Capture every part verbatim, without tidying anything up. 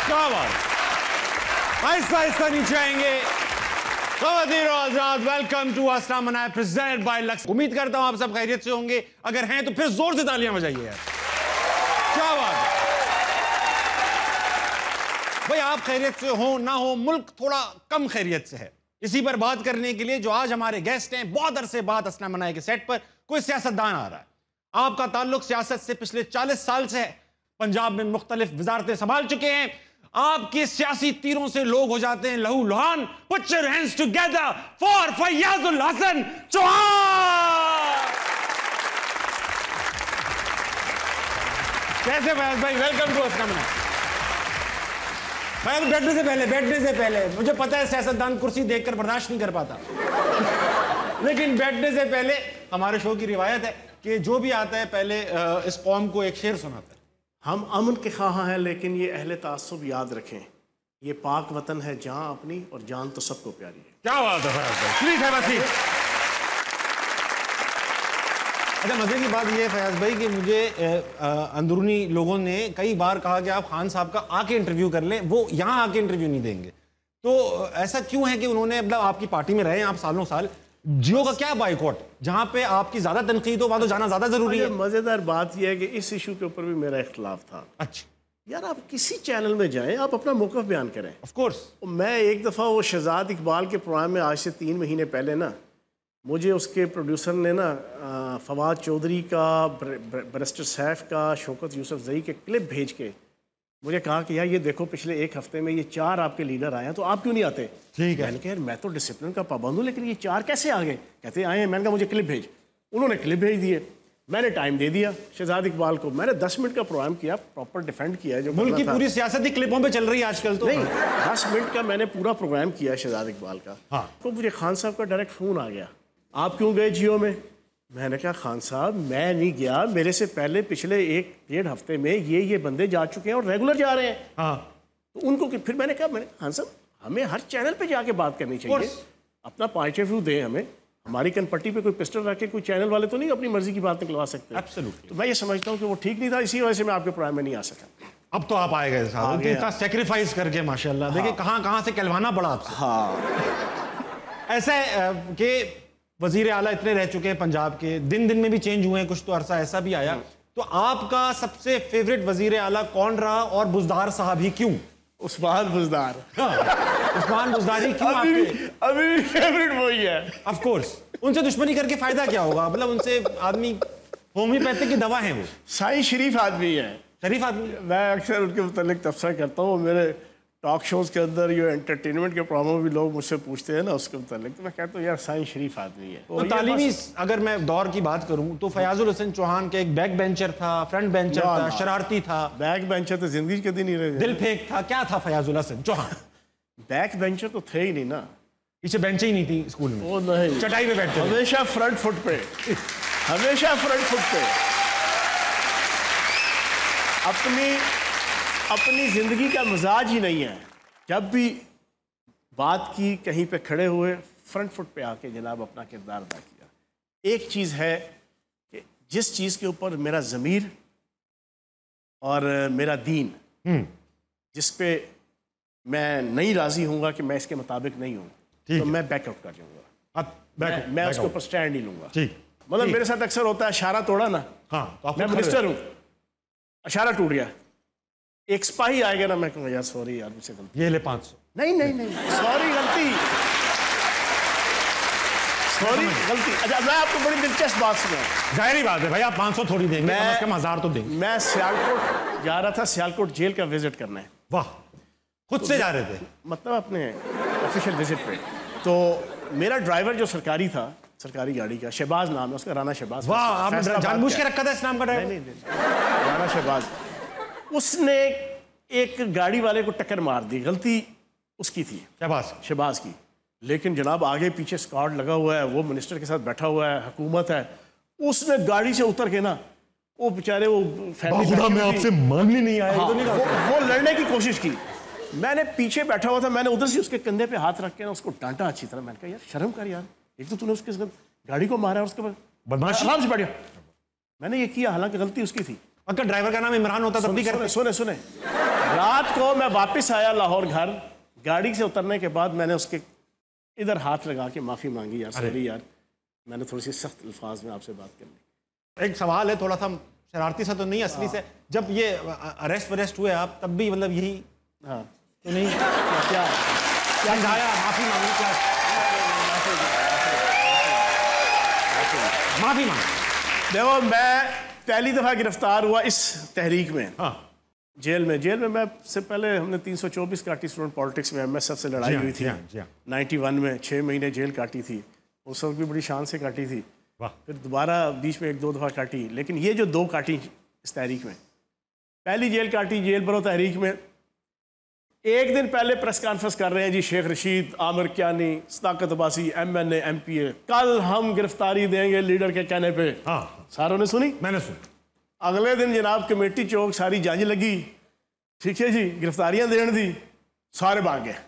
क्या बात, आहिस्ता आहिस्ता नीचे आएंगे। वेलकम टू अस्सलाम मनाए प्रेजेंटेड बाय लक्स। उम्मीद करता हूं आप सब खैरियत से होंगे, अगर हैं तो फिर जोर से तालियां बजाइए यार, क्या बात है भाई। आप खैरियत से हो ना हो, मुल्क थोड़ा कम खैरियत से है। इसी पर बात करने के लिए जो आज हमारे गेस्ट हैं, बहुत अरसे बाद अस्सलाम मनाए के सेट पर कोई सियासतदान आ रहा है। आपका ताल्लुक सियासत से पिछले चालीस साल से है, पंजाब में मुख्तलिफ वजारतें संभाल चुके हैं, आपके सियासी तीरों से लोग हो जाते हैं लहू लुहान। Put your hands together for Faiyazul Hasan Chauhan. कैसे फैयाज भाई, वेलकम टू अस्सलाम मनाए। भाई बैठने से पहले बैठने से पहले मुझे पता है सियासतदान कुर्सी देखकर बर्दाश्त नहीं कर पाता, लेकिन बैठने से पहले हमारे शो की रिवायत है कि जो भी आता है पहले इस कौम को एक शेर सुनाता है। हम अमन के ख्वाह हैं, लेकिन ये अहले तासुब याद रखें, ये पाक वतन है जहां अपनी और जान तो सबको प्यारी है। क्या बात है फयाज भाई, प्लीज है वसी। अच्छा, मजे की बात ये है फयाज भाई कि मुझे अंदरूनी लोगों ने कई बार कहा कि आप खान साहब का आके इंटरव्यू कर लें, वो यहाँ आके इंटरव्यू नहीं देंगे। तो ऐसा क्यों है कि उन्होंने, मतलब आपकी पार्टी में रहे हैं आप सालों साल, जियो का क्या बाइकॉट, जहां पे आपकी ज्यादा तनकीद हो वहां तो जाना ज्यादा जरूरी है। मजेदार बात यह है कि इस इशू के ऊपर भी मेरा इख्तलाफ था। अच्छा यार, आप किसी चैनल में जाएं, आप अपना मौक़िफ़ बयान करें। Of course. मैं एक दफ़ा वो शहजाद इकबाल के प्रोग्राम में आज से तीन महीने पहले ना, मुझे उसके प्रोड्यूसर ने ना फवाद चौधरी का, बैरिस्टर सैफ का, शौकत यूसुफ जई के क्लिप भेज के मुझे कहा कि यार ये देखो पिछले एक हफ्ते में ये चार आपके लीडर आए हैं, तो आप क्यों नहीं आते? ठीक है। मैंने कहा यार मैं तो डिसिप्लिन का पाबंद हूँ, लेकिन ये चार कैसे आ गए? कहते आए हैं। मैंने कहा मुझे क्लिप भेज। उन्होंने क्लिप भेज दिए, मैंने टाइम दे दिया शहजाद इकबाल को, मैंने दस मिनट का प्रोग्राम किया, प्रॉपर डिफेंड किया। जो मुल्क की पूरी सियासत ही क्लिपों पे चल रही है आजकल। तो नहीं, दस मिनट का मैंने पूरा प्रोग्राम किया शहजाद इकबाल का। हाँ। तो मुझे खान साहब का डायरेक्ट फ़ोन आ गया, आप क्यों गए जियो में? मैंने कहा खान साहब मैं नहीं गया, मेरे से पहले पिछले एक डेढ़ हफ्ते में ये ये बंदे जा चुके हैं और रेगुलर जा रहे हैं। हाँ। तो उनको कि फिर मैंने कहा, मैंने खान साहब हमें हर चैनल पे जाके बात करनी चाहिए, अपना पॉइंट ऑफ व्यू दें हमें। हमारी कनपट्टी पे कोई पिस्टल रख के कोई चैनल वाले तो नहीं अपनी मर्जी की बात निकलवा सकते। एब्सोल्युटली। तो मैं ये समझता हूँ कि वो ठीक नहीं था, इसी वजह से मैं आपके प्रोग्राम में नहीं आ सका। अब तो आप आए गए साहब, इतना सेक्रीफाइस करके माशाल्लाह। देखिए कहाँ कहाँ से कहलवाना पड़ा आपसे। हाँ। ऐसा है कि वजीर आला इतने रह चुके हैं पंजाब के, दिन दिन में भी चेंज हुए हैं, कुछ तो अरसा ऐसा भी आया। तो आपका सबसे फेवरेट वजीर आला कौन रहा, और बुज़दार साहब ही क्यों? उस्मान बुज़दार। हाँ, उस्मान बुज़दार ही क्यों? अभी आपके अभी फेवरेट वही है। Of course. उनसे दुश्मनी करके फायदा क्या होगा? मतलब उनसे आदमी होम्योपैथिक की दवा है, वो साईं शरीफ आदमी है। शरीफ आदमी। मैं अक्सर उनके मुतालिक तबसरा करता हूँ, मेरे टॉक शोज़ के अंदर, ये एंटरटेनमेंट के प्रोग्राम में भी लोग मुझसे पूछते हैं ना उसके मुतालिक, तो मैं कहता हूँ यार साईं शरीफ आदमी है। तो तालीमी अगर मैं दौर की बात करूँ तो फयाजुल हसन चौहान के एक बैक बेंचर था, फ्रंट बेंचर था, शरारती था। बैक बेंचर तो जिंदगी के दिन ही रहे, दिल फेंक था, क्या था फयाजुल हसन चौहान? बैक बेंचर तो थे ही नहीं ना, पीछे बेंच ही नहीं थी स्कूल में, वो नहीं, चटाई पे बैठते, हमेशा फ्रंट फुट पे, हमेशा फ्रंट फुट पे। अपनी अपनी जिंदगी का मिजाज ही नहीं है, जब भी बात की कहीं पे खड़े हुए फ्रंट फुट पे आके जनाब अपना किरदार अदा किया। एक चीज़ है कि जिस चीज़ के ऊपर मेरा ज़मीर और मेरा दीन, जिस पे मैं नहीं राज़ी हूँगा कि मैं इसके मुताबिक नहीं हूँ, तो मैं बैकआउट कर जाऊँगा। मैं, मैं उसके ऊपर स्टैंड नहीं लूँगा। मतलब मेरे साथ अक्सर होता है, इशारा तोड़ा ना, हाँ, तो मैं मिनिस्टर हूँ, इशारा टूट गया, एक सिपाही आएगा ना, मैं कहूँगा यार सॉरी यार मुझसे गलती, ये ले पाँच सौ। नहीं नहीं नहीं सॉरी गलती, सॉरी गलती। अच्छा मैं आपको बड़ी दिलचस्प बात सुनाऊं। जाहिर बात है भाई, आप पाँच सौ थोड़ी देंगे, कम से कम हजार तो देंगे। मैं सियालकोट जा रहा था, सियालकोट जेल का विजिट करना है। वाह, खुद से जा रहे थे? मतलब अपने ऑफिशियल विजिट पे। तो मेरा ड्राइवर जो सरकारी था, सरकारी गाड़ी का, शहबाज नाम है उसका, राना शहबाज। वाह, आपने जानबूझ के रखा था इस नाम का ड्राइवर? नहीं नहीं, राना शहबाज। उसने एक गाड़ी वाले को टक्कर मार दी, गलती उसकी थी, शहबाज शहबाज की। लेकिन जनाब आगे पीछे स्क्वाड लगा हुआ है, वो मिनिस्टर के साथ बैठा हुआ है, हुकूमत है, उसने गाड़ी से उतर के ना, वो बेचारे वो फैमिली में आपसे मांगने नहीं आया, हाँ, तो नहीं वो, वो लड़ने की कोशिश की। मैंने पीछे बैठा हुआ था, मैंने उधर से उसके कंधे पे हाथ रख के ना उसको डांटा अच्छी तरह। मैंने कहा यार शर्म कर यार, एक तो तूने उसके गाड़ी को मारा और उसके बाद बदमाश आराम से बैठ गया। मैंने ये किया, हालांकि गलती उसकी थी। अगर ड्राइवर का नाम इमरान होता तब भी करते। सुने सुने रात को मैं वापस आया लाहौर घर, गाड़ी से उतरने के बाद मैंने उसके इधर हाथ लगा के माफ़ी मांगी, यार सॉरी यार, मैंने थोड़ी सी सख्त अल्फाज में आपसे बात कर ली। एक सवाल है थोड़ा सा शरारती सा तो नहीं, असली से, जब ये अरेस्ट वरेस्ट हुए आप तब भी मतलब यही हाँ तो नहीं क्या क्या समझाया, माफी मांगी, क्या माफी मांगी? देखो मैं पहली दफा गिरफ्तार हुआ इस तहरीक में, हाँ जेल में जेल में मैं से पहले हमने तीन सौ चौबीस काटी स्टूडेंट पॉलिटिक्स में, एमएसएफ से लड़ाई हुई थी नाइन्टी वन में, छः महीने जेल काटी थी, उस वक्त भी बड़ी शान से काटी थी, फिर दोबारा बीच में एक दो दफ़ा काटी, लेकिन ये जो दो काटी इस तहरीक में, पहली जेल काटी जेल बरो तहरीक में, एक दिन पहले प्रेस कॉन्फ्रेंस कर रहे हैं जी Sheikh Rashid, Amir Kiyani, Sadaqat Abbasi, M N A M P A, कल हम गिरफ्तारी देंगे लीडर के कहने पे। हाँ सारों ने सुनी? मैंने सुनी। अगले दिन जनाब कमेटी चौक सारी जंज लगी, ठीक है जी, गिरफ्तारियां देने दी, सारे भाग गए,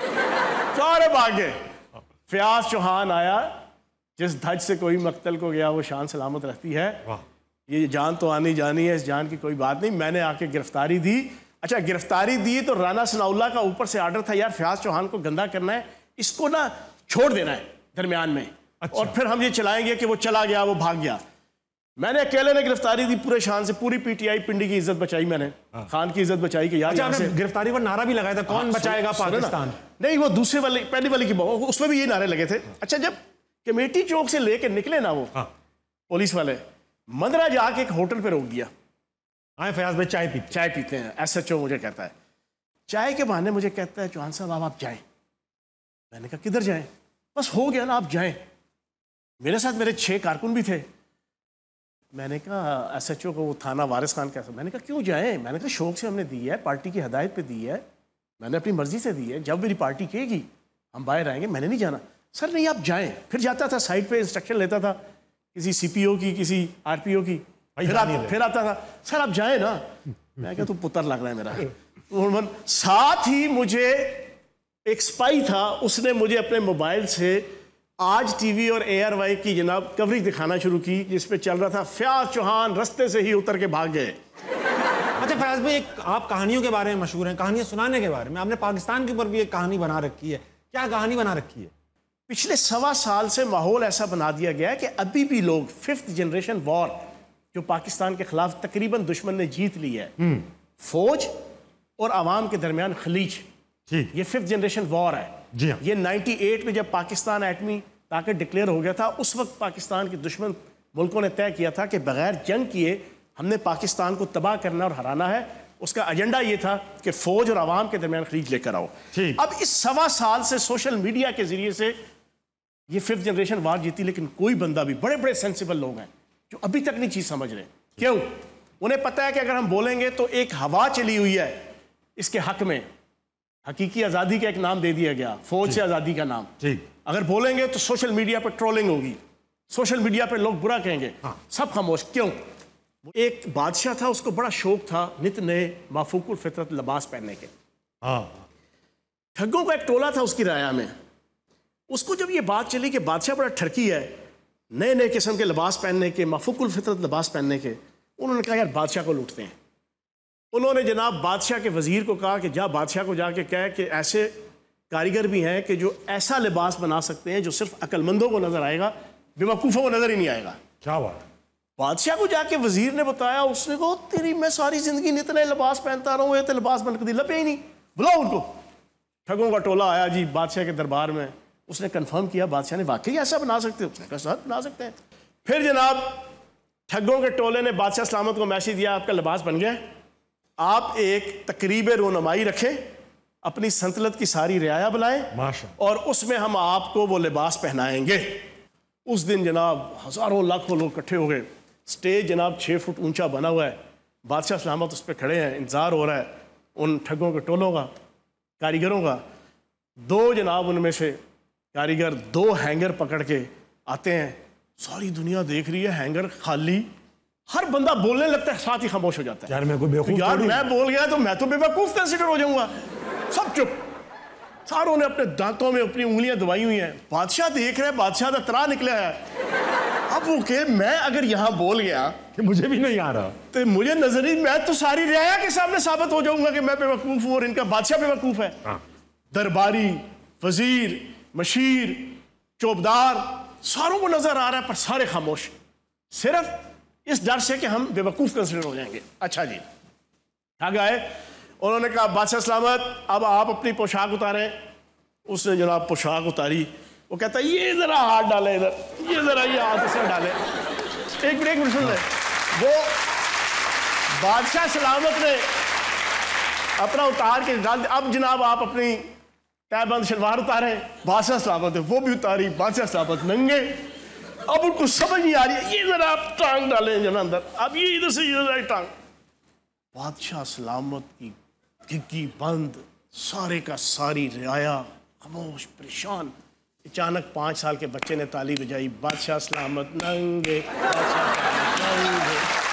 सारे भाग गए। फयाज चौहान आया, जिस धज से कोई मकतल को गया वो शान सलामत रहती है, ये जान तो आनी जानी है, इस जान की कोई बात नहीं। मैंने आके गिरफ्तारी दी। अच्छा गिरफ्तारी दी तो राना सनाउल्लाह का ऊपर से आर्डर था, यार फयाज चौहान को गंदा करना है, इसको ना छोड़ देना है दरमियान में। अच्छा। और फिर हम ये चलाएंगे कि वो चला गया, वो भाग गया। मैंने अकेले ने गिरफ्तारी दी पूरे शान से, पूरी पीटीआई पिंडी की इज्जत बचाई मैंने, खान की इज्जत बचाई कि यार अच्छा, से गिरफ्तारी पर नारा भी लगाया था, कौन बचाएगा पाकिस्तान? नहीं वो दूसरे वाली पहली वाली की उसमें भी ये नारे लगे थे। अच्छा जब कमेटी चौक से लेके निकले ना वो पुलिस वाले, मंदरा जाके एक होटल पे रोक दिया, आए फयाज भाई चाय पीते चाय पीते हैं, एस एच ओ मुझे कहता है, चाय के बहाने मुझे कहता है चौहान साहब आप जाएं। मैंने कहा किधर जाएं? बस हो गया ना आप जाएं। मेरे साथ मेरे छह कारकुन भी थे। मैंने कहा एस एच ओ को, वो थाना वारिस खान कैसा, मैंने कहा क्यों जाएं? मैंने कहा शौक से हमने दी है, पार्टी की हदायत पे दी है, मैंने अपनी मर्जी से दी है, जब मेरी पार्टी कहेगी हम बाहर आएंगे, मैंने नहीं जाना। सर नहीं आप जाएं। फिर जाता था साइड पे इंस्ट्रक्शन लेता था किसी सी पी ओ की, किसी आर पी ओ की, फिर, आ, फिर आता था सर आप जाए ना। मैं क्या तू पुत्र लग रहा है मेरा। तो साथ ही मुझे एक स्पाई था, उसने मुझे अपने मोबाइल से आज टीवी और ए आर वाई की जनाब कवरेज दिखाना शुरू की, जिसपे चल रहा था फयाज चौहान रास्ते से ही उतर के भाग गए। अच्छा फयाज भाई, एक आप कहानियों के बारे में मशहूर हैं, कहानियां सुनाने के बारे में, आपने पाकिस्तान के ऊपर भी एक कहानी बना रखी है, क्या कहानी बना रखी है? पिछले सवा साल से माहौल ऐसा बना दिया गया है कि अभी भी लोग फिफ्थ जनरेशन वॉर जो पाकिस्तान के खिलाफ तकरीबन दुश्मन ने जीत ली है, फौज और आवाम के दरमियान खलीज, ये फिफ्थ जनरेशन वॉर है। जी हाँ। ये अट्ठानवे में जब पाकिस्तान एटमी ताकत डिक्लेयर हो गया था, उस वक्त पाकिस्तान के दुश्मन मुल्कों ने तय किया था कि बगैर जंग किए हमने पाकिस्तान को तबाह करना और हराना है। उसका एजेंडा ये था कि फौज और आवाम के दरमियान खलीज लेकर आओ। अब इस सवा साल से सोशल मीडिया के जरिए से ये फिफ्थ जनरेशन वार जीती, लेकिन कोई बंदा भी, बड़े बड़े सेंसिबल लोग हैं जो अभी तक नहीं चीज समझ रहे। क्यों? उन्हें पता है कि अगर हम बोलेंगे तो एक हवा चली हुई है इसके हक में, हकीकी आज़ादी का एक नाम दे दिया गया, फौज से आज़ादी का नाम। अगर बोलेंगे तो सोशल मीडिया पर ट्रोलिंग होगी, सोशल मीडिया पर लोग बुरा कहेंगे। हाँ। सब खामोश। क्यों? एक बादशाह था, उसको बड़ा शौक था नित नए माफूकुल फितरत लिबास पहनने के। हाँ। ठग्गों का एक टोला था उसकी राया में। उसको जब ये बात चली कि बादशाह बड़ा ठरकी है नए नए किस्म के लिबास पहनने के, माफूकुल फितरत लिबास पहनने के, उन्होंने कहा यार बादशाह को लूटते हैं। उन्होंने जनाब बादशाह के वजीर को कहा कि जा बादशाह को जाके कह कि ऐसे कारीगर भी हैं कि जो ऐसा लिबास बना सकते हैं जो सिर्फ अक्लमंदों को नजर आएगा, बेवकूफ़ों को नजर ही नहीं आएगा। क्या बात? बादशाह को जाके वजीर ने बताया, उसने कहा तेरी मैं सारी जिंदगी नित नए लिबास पहनता रहा हूँ, ये तो लिबास बन के लपे ही नहीं, बुलाओ उनको। ठगों का टोला आया जी बादशाह के दरबार में। उसने कंफर्म किया बादशाह ने वाकई ऐसा बना सकते हो? उसने कहा सर बना सकते हैं। फिर जनाब ठगों के टोले ने बादशाह सलामत को मैसेज दिया, आपका लिबास बन गया, आप एक तकरीब रोनमाई रखें, अपनी संतलत की सारी रियाया बुलाएं और उसमें हम आपको वो लिबास पहनाएंगे। उस दिन जनाब हजारों लाखों लोग इकट्ठे हो गए। स्टेज जनाब छः फुट ऊंचा बना हुआ है, बादशाह सलामत उस पर खड़े हैं, इंतज़ार हो रहा है उन ठगों के टोलों का, कारीगरों का। दो जनाब उनमें से कारीगर दो हैंगर पकड़ के आते हैं, सारी दुनिया देख रही है, हैंगर खाली, हर बंदा बोलने लगता है, साथ ही खामोश हो जाता है। यार मैं कोई बेवकूफ, यार मैं बोल गया तो मैं तो बेवकूफ कंसिडर हो जाऊंगा। सब चुप, सारों ने अपने दांतों में अपनी उंगलियां दबाई हुई हैं। बादशाह देख रहे हैं, बादशाह का तरा निकला है। अब वो के मैं अगर यहाँ बोल गया कि मुझे भी नहीं आ रहा, तो मुझे नजर नहीं, मैं तो सारी रियाया के सामने साबित हो जाऊंगा कि मैं बेवकूफ हूं और इनका बादशाह बेवकूफ है। हाँ। दरबारी, वजीर, मशीर, चौबदार, सारों को नजर आ रहा है पर सारे खामोश, सिर्फ इस डर से कि हम बेवकूफ कंसिडर हो जाएंगे। अच्छा जी, आगे आए, उन्होंने कहा बादशाह सलामत अब आप अपनी पोशाक उतारें। उसने जनाब पोशाक उतारी। वो कहता है ये जरा हाथ डाले इधर, ये जरा ये हाथ इसे डाले। एक मिनट एक मिनट सुन ले। वो बादशाह सलामत ने अपना उतार के डाल दिया। अब जनाब आप अपनी तहबंद शलवार उतारे। बादशाह सलामत है वो भी उतारी, बादशाह सलामत नंगे। अब उनको समझ नहीं आ रही है, ये जरा आप टांग डाले जना अंदर, अब ये इधर से इधर टांग। बादशाह सलामत की घिग्गी बंद, सारे का सारी रियाया खामोश परेशान। अचानक पाँच साल के बच्चे ने ताली बजाई, बादशाह सलामत नंगे, बादशाह सलामत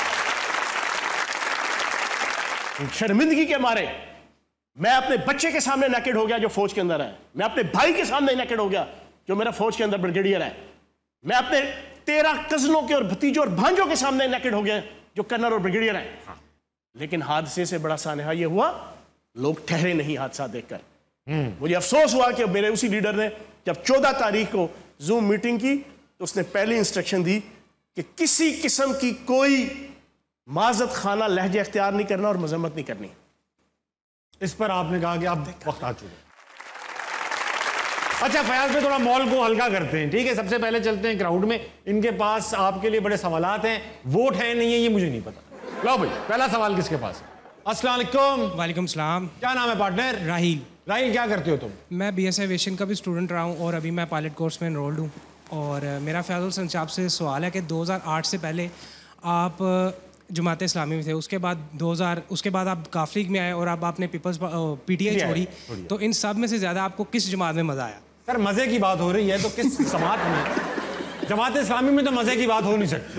नंगे। शर्मिंदगी के मारे मैं अपने बच्चे के सामने नेकेड हो गया जो फौज के अंदर है, मैं अपने भाई के सामने नेकेड हो गया जो मेरा फौज के अंदर ब्रिगेडियर है, मैं अपने तेरह कजनों के और भतीजों और भांजों के सामने नेकेड हो गया जो कर्नल और ब्रिगेडियर है। हाँ। लेकिन हादसे से बड़ा सानहा यह हुआ, लोग ठहरे नहीं हादसा देखकर। मुझे अफसोस हुआ कि मेरे उसी लीडर ने जब चौदह तारीख को जूम मीटिंग की तो उसने पहली इंस्ट्रक्शन दी कि किसी किस्म की कोई माजत खाना लहजा इख्तियार नहीं करना और मजम्मत नहीं करनी। इस पर आपने कहा कि आप वक्त आ चुके। अच्छा फयाज में थोड़ा मॉल को हल्का करते हैं, ठीक है। सबसे पहले चलते हैं क्राउड में, इनके पास आपके लिए बड़े सवालात हैं, वोट है नहीं है ये मुझे नहीं पता। लो भाई पहला सवाल किसके पास है? अस्सलाम वालेकुम। वालेकुम सलाम। क्या नाम है पार्टनर? राहिल। राहिल क्या करते हो तुम? मैं बी एस एविएशन का भी स्टूडेंट रहा हूँ और अभी मैं पायलट कोर्स में एनरोल्ड हूँ। और मेरा फैज़ल संच आपसे सवाल है कि दो हज़ार आठ से पहले आप जमात इस्लामी में थे, उसके बाद दो हज़ार उसके बाद आप काफ लीग में आए और अब आपने पीपल्स पीटीआई छोड़ी, तो इन सब में से ज़्यादा आपको किस जमात में मज़ा आया? सर मज़े की बात हो रही है तो किस जमात में? जमात इस्लामी में तो मज़े की बात हो नहीं सकती।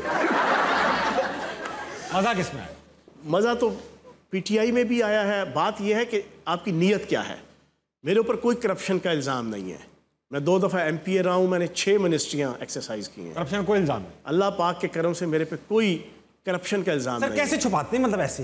मज़ा किस में आया? मज़ा तो पीटीआई में भी आया है। बात यह है कि आपकी नीयत क्या है। मेरे ऊपर कोई करप्शन का इल्ज़ाम नहीं है। मैं दो दफ़ा एम पी ए रहा हूँ, मैंने छः मिनिस्ट्रियाँ एक्सरसाइज की हैं। करप्शन कोई इल्ज़ाम नहीं? अल्लाह पाक के करम से मेरे पे कोई करप्शन का इल्ज़ाम नहीं। सर कैसे छुपाते हैं, मतलब ऐसे?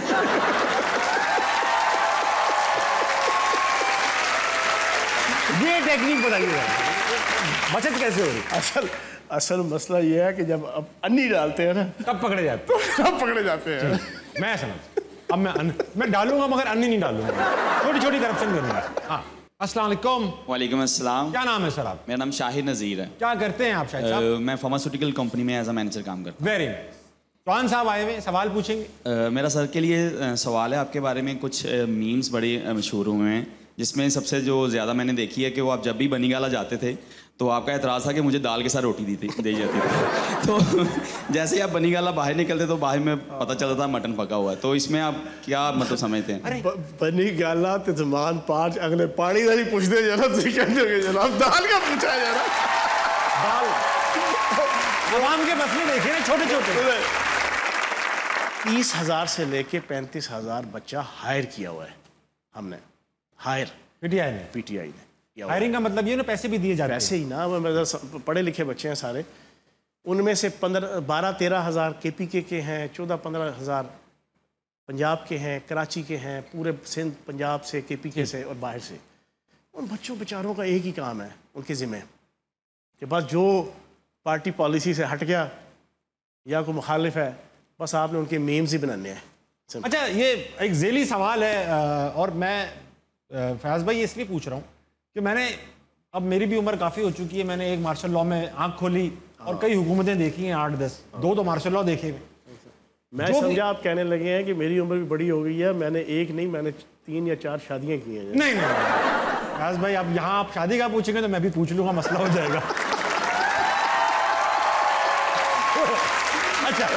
ये टेक्निक बताइए, बचत कैसे हो रही? असल असल मसला ये है कि जब अब अन्नी डालते हैं ना तब पकड़े जाते हैं। तब पकड़े जाते हैं। मैं समझ, अब मैं अन, मैं डालूंगा मगर अन्नी नहीं डालूंगा, छोटी छोटी करप्शन करूंगा। हाँ अस्सलाम वालेकुम। वालेकुम अस्सलाम। क्या नाम है सर आप? मेरा नाम शाहिद नज़ीर है। क्या करते हैं आप शाहिद साहब? मैं फार्मास्यूटिकल कंपनी में एज अ मैनेजर काम करता हूँ। Very nice. चौहान साहब आए हुए, सवाल पूछेंगे? uh, मेरा सर के लिए uh, सवाल है आपके बारे में। कुछ मीम्स बड़े मशहूर हुए हैं जिसमें सबसे जो ज़्यादा मैंने देखी है कि वो आप जब भी बनीगाला जाते थे तो आपका एतराज़ था कि मुझे दाल के साथ रोटी दी थी दी जाती थी। तो जैसे ही आप बनीगाला बाहर निकलते तो बाहर में पता चलता था मटन पका हुआ है। तो इसमें आप क्या मतलब समझते हैं? बनीगाला ते जमान पाँच अगले पानी वाली पूछते जरा जनाब दाल का पूछा है जरा दाल आवाम के मसले देखे ना छोटे छोटे। तीस हजार से लेके पैंतीस हजार बच्चा हायर किया हुआ है हमने। हायर पीटीआई ने पीटीआई ने हायरिंग का मतलब ये ना पैसे भी दिए जाते हैं। पैसे ही ना, मतलब पढ़े लिखे बच्चे हैं सारे, उनमें से पंद्रह बारह तेरह हज़ार के पी के के हैं, चौदह पंद्रह हज़ार पंजाब के हैं, कराची के हैं, पूरे सिंध पंजाब से के पी के से और बाहर से। उन बच्चों बेचारों का एक ही काम है उनके ज़िम्मे कि बस जो पार्टी पॉलिसी से हट गया या कोई मुखालिफ है बस आपने उनके मीम्स ही बनाने हैं। अच्छा ये एक ज़ेली सवाल है और मैं फयाज भाई इसलिए पूछ रहा हूँ कि मैंने अब मेरी भी उम्र काफ़ी हो चुकी है, मैंने एक मार्शल लॉ में आंख खोली और कई हुकूमतें देखी हैं, आठ दस, दो तो मार्शल लॉ देखे हुए। मैं समझा आप कहने लगे हैं कि मेरी उम्र भी बड़ी हो गई है, मैंने एक नहीं मैंने तीन या चार शादियां की हैं। नहीं नहीं फयाज भाई अब यहाँ आप शादी का पूछेंगे तो मैं भी पूछ लूँगा, मसला हो जाएगा। अच्छा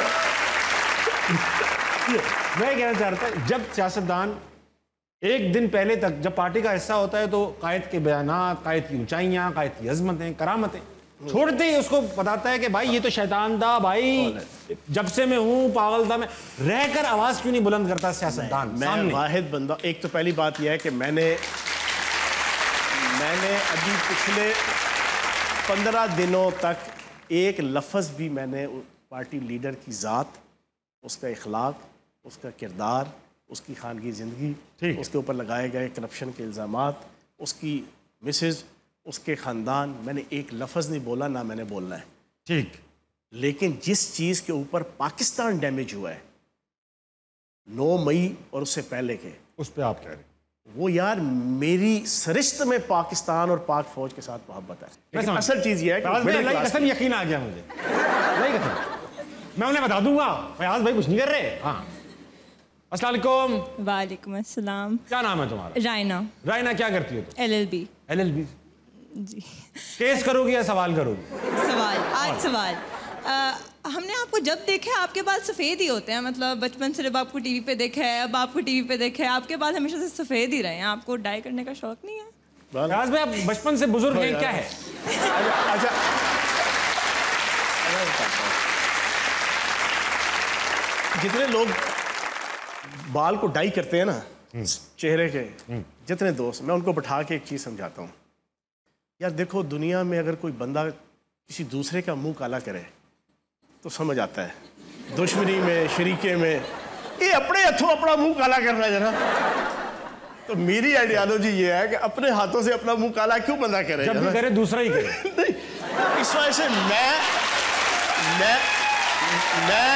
मैं कहना चाहता हूँ जब सियासतदान एक दिन पहले तक जब पार्टी का हिस्सा होता है तो कायद के बयानात, कायद की ऊंचाइयां, कायद की अजमतें, करामतें छोड़ते ही उसको बताता है कि भाई ये तो शैतान था, भाई जब से मैं हूँ पागल था, मैं रहकर आवाज क्यों नहीं बुलंद करता सियासतदान? मैं वाहिद बंदा। एक तो पहली बात यह है कि मैंने मैंने अभी पिछले पंद्रह दिनों तक एक लफ्ज़ भी मैंने पार्टी लीडर की ज़ात, उसका इखलाक, उसका किरदार, उसकी खानगी ज़िंदगी, उसके ऊपर लगाए गए करप्शन के इल्ज़ामात, उसकी मिसेज, उसके ख़ानदान, मैंने एक लफ्ज़ नहीं बोला, ना मैंने बोलना है। ठीक। लेकिन जिस चीज़ के ऊपर पाकिस्तान डैमेज हुआ है नौ मई और उससे पहले के, उस पर आप कह रहे हैं वो यार मेरी सरिश्त में पाकिस्तान और पाक फौज के साथ मोहब्बत है। लेकिन असल चीज़ ये है कि अल्लाह की कसम यकीन आ गया मुझे, अल्लाह की कसम। मैं उन्हें बता दूंगा फयाज भाई कुछ नहीं कर रहे। हाँ, अस्सलाम वालेकुम। वालेकुम अस्सलाम। क्या नाम है तुम्हारा? रायना। रायना, क्या करती हो तुम? एलएलबी। एलएलबी जी। केस करोगी या सवाल करोगी? सवाल, आज सवाल। आ, हमने आपको जब देखा है आपके बाल सफ़ेद ही होते हैं, मतलब बचपन से जब आपको टीवी पे देखा है, अब आपको टीवी पे देखा है, आपके बाल हमेशा से सफ़ेद ही रहे हैं, आपको डाई करने का शौक नहीं है? फयाज भाई, आप बचपन से बुजुर्ग हैं, क्या है? अच्छा, जितने लोग बाल को डाई करते हैं ना चेहरे के, जितने दोस्त, मैं उनको बैठा के एक चीज़ समझाता हूँ। यार देखो, दुनिया में अगर कोई बंदा किसी दूसरे का मुंह काला करे तो समझ आता है, दुश्मनी में, शरीके में, ये अपने हथों अपना मुंह काला करना है जरा। तो मेरी आइडियोलॉजी ये है कि अपने हाथों से अपना मुंह काला क्यों बंदा करे, जब भी करे दूसरा ही करे। नहीं, इस वजह से मैं मैं मैं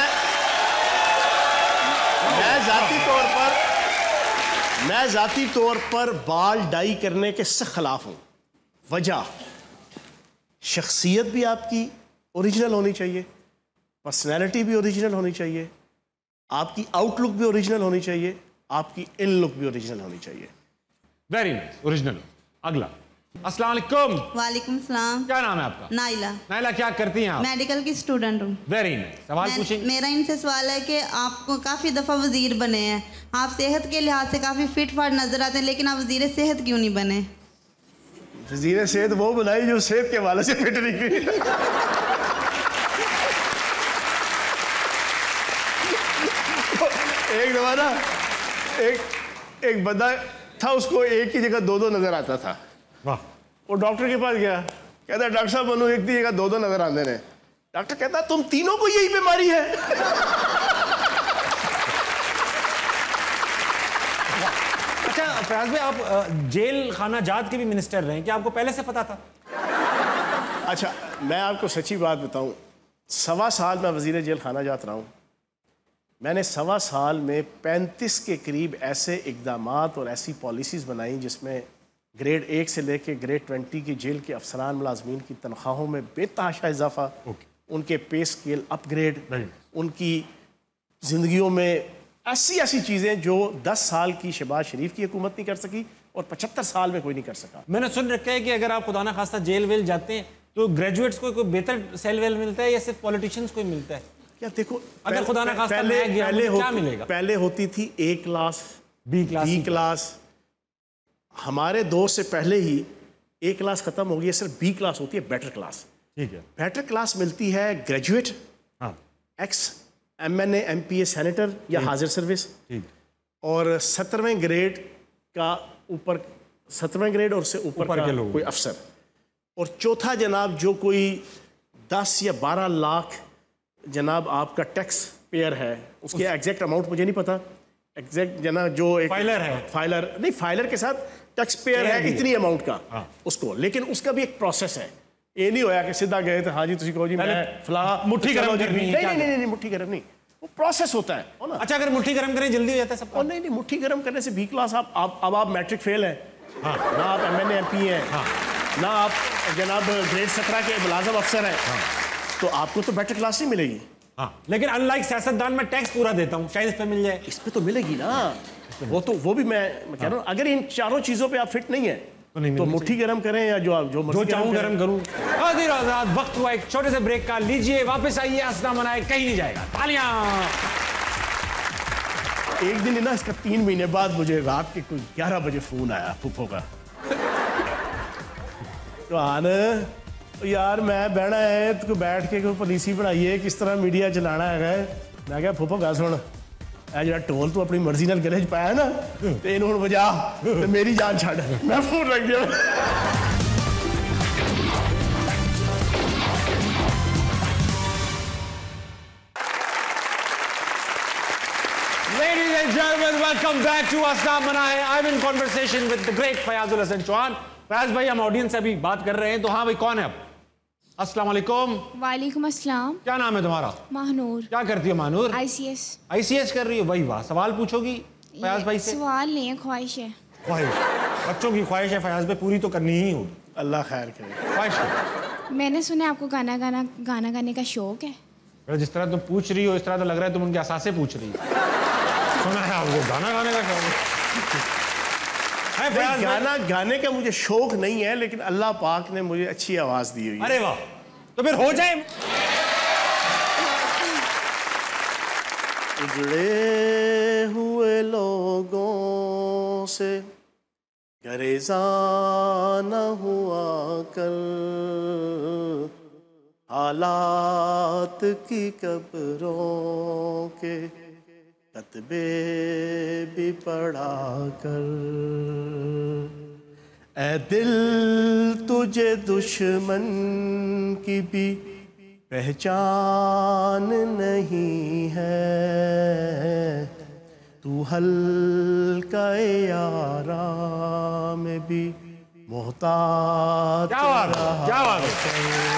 मैं जाती तौर पर मैं जाती तौर पर बाल डाई करने के सख्त खिलाफ हूँ। वजह, शख्सियत भी आपकी ओरिजिनल होनी चाहिए, पर्सनैलिटी भी ओरिजिनल होनी चाहिए, आपकी आउटलुक भी ओरिजिनल होनी चाहिए, आपकी इन लुक भी ओरिजिनल होनी चाहिए। Very nice, original. अगला। अस्सलाम वालेकुम। वालेकुम सलाम। क्या नाम है आपका? नाइला। नाइला, क्या करती हैं आप? मेडिकल की स्टूडेंट हूँ। Very nice. सवाल पूछेंगे? मेरा इनसे सवाल है कि आपको काफ़ी दफ़ा वजीर बने हैं, आप सेहत के लिहाज से काफ़ी फिट फाट नजर आते हैं, लेकिन आप वजीर सेहत क्यों नहीं बने? वजीर सेहत वो बनाई जो सेहत के वाले से फिट नहीं की। एक दफा ना एक एक बंदा था, उसको एक ही जगह दो दो नजर आता था। वाह। वो डॉक्टर के पास गया, कहता डॉक्टर साहब बनू एक ही जगह दो दो नजर आते हैं। डॉक्टर कहता तुम तीनों को यही बीमारी है। अच्छा फयाज भाई, आप जेल खाना जात के भी मिनिस्टर रहे हैं, क्या आपको पहले से पता था? अच्छा, मैं आपको सच्ची बात बताऊं, सवा साल मैं वजीर जेल खाना जात रहा हूँ। मैंने सवा साल में पैंतीस के करीब ऐसे इक़दामात और ऐसी पॉलिसीज़ बनाई जिसमें ग्रेड एक से लेके ग्रेड ट्वेंटी की जेल के अफसरान मुलाजमीन की तनख्वाहों में बेतहाशा इजाफा, उनके पे स्केल अपग्रेड, उनकी ज़िंदगियों में ऐसी ऐसी चीज़ें जो दस साल की शहबाज शरीफ की हुकूमत नहीं कर सकी और पचहत्तर साल में कोई नहीं कर सका। मैंने सुन रखा है कि अगर आप खुदा ना खास्ता जेल वेल जाते हैं तो ग्रेजुएट्स को कोई बेहतर सेल वेल मिलता है या सिर्फ पॉलिटिशियंस को ही मिलता है? क्या देखो, अगर खुदा ना खास्ता पहले मैं गया पहले तो क्या मिलेगा? पहले होती थी A class, B class, B class. हमारे दौर से पहले ही ए क्लास खत्म हो गई है, सिर्फ बी क्लास होती है, बेटर क्लास। ठीक है। बेटर क्लास मिलती है ग्रेजुएट, हाँ, ex M N A M P A senator या हाजिर सर्विस, और सत्रहवें ग्रेड का ऊपर, सत्रहवें ग्रेड और से ऊपर का कोई अफसर, और चौथा जनाब जो कोई दस या बारह लाख जनाब आपका टैक्स पेयर है, उसके एग्जैक्ट अमाउंट मुझे नहीं पता, एग्जैक्ट जनाब जो एक फाइलर है, फाइलर नहीं, फाइलर के साथ टैक्स पेयर है इतनी अमाउंट का, हाँ, उसको। लेकिन उसका भी एक प्रोसेस है, ये नहीं होया कि सीधा गए थे हाँ जी तुसी कहो जी मैं फला मुट्ठी गरम करनी है। नहीं नहीं नहीं मुट्ठी गरम नहीं, वो प्रोसेस होता है, हो ना। अच्छा, अगर मुट्ठी गरम करें जल्दी हो जाता है सब? और नहीं नहीं, मुट्ठी गरम करने से बी क्लास आप आप अब आप मैट्रिक फेल है, हाँ, ना आप M N A M P हैं, हाँ, ना आप जनाब ग्रेड सत्रह के मुलाजम अफसर हैं, हाँ, तो आपको तो बेटर क्लास नहीं मिलेगी। हाँ, लेकिन अनलाइक सियासतदान मैं टैक्स पूरा देता हूँ, शायद इस पे मिल जाए। इस पे तो मिलेगी ना, वो तो वो भी मैं मैं कह रहा हूँ, अगर इन चारों चीजों पे आप फिट नहीं है तो, नहीं तो मुट्ठी गरम करें या जो जो जो चाहूँ गरम करूँ। हाजिर आजाद, वक्त हुआ एक छोटे से ब्रेक का, लीजिए, वापस आइए, हंसना मनाए कहीं नहीं जाएगा, तालियां। एक दिन ना इसका तीन महीने बाद मुझे रात के कुछ ग्यारह बजे फोन आया फूफो का, तो आने यार मैं बहना है तो बैठ के कोई पॉलिसी बनाइए किस तरह मीडिया चलाना है। मैं क्या फूफो गल सुन, जो ढोल तू अपनी मर्जी नाल गले च पाया ना, तो इन्हू हुण वजा ते मेरी जान छड़। मैं फोन रख दिया। Welcome back to Asna Manahe. I'm in conversation with the great Fayazul Hasan Chauhan. Fayaz भाई, हम ऑडियंस से अभी बात कर रहे हैं, तो हाँ भाई, कौन है आप? अस्सलाम वालेकुम। वालेकुम अस्सलाम। क्या नाम है तुम्हारा? महानूर। क्या करती हो महानूर? आईसीएस। आईसीएस कर रही हो? भाई वाह। सवाल पूछोगी फयाज भाई से? सवाल नहीं है, ख्वाहिश है। ख्वाहिश? बच्चों की ख्वाहिश है फयाज भाई, पूरी तो करनी ही होगी। अल्लाह खैर करे। ख्वाहिश? मैंने सुना आपको गाना गाना गाना गाने का शौक है। जिस तरह तुम पूछ रही हो, इस तरह तो लग रहा है तुम उनके असासे पूछ रही हो। सुना है आपको गाना गाने का शौक है? गाना गाने का मुझे शौक नहीं है, लेकिन अल्लाह पाक ने मुझे अच्छी आवाज दी हुई है। अरे वाह, तो फिर हो जाए। उजड़े हुए लोगों से गरेज़ा न हुआ कर, हालात की कब्रों के कतबे भी पढ़ा कर। ऐ दिल तुझे दुश्मन की भी पहचान नहीं है, तू हल्का यारा में भी मोहताज। क्या बात है, क्या बात है,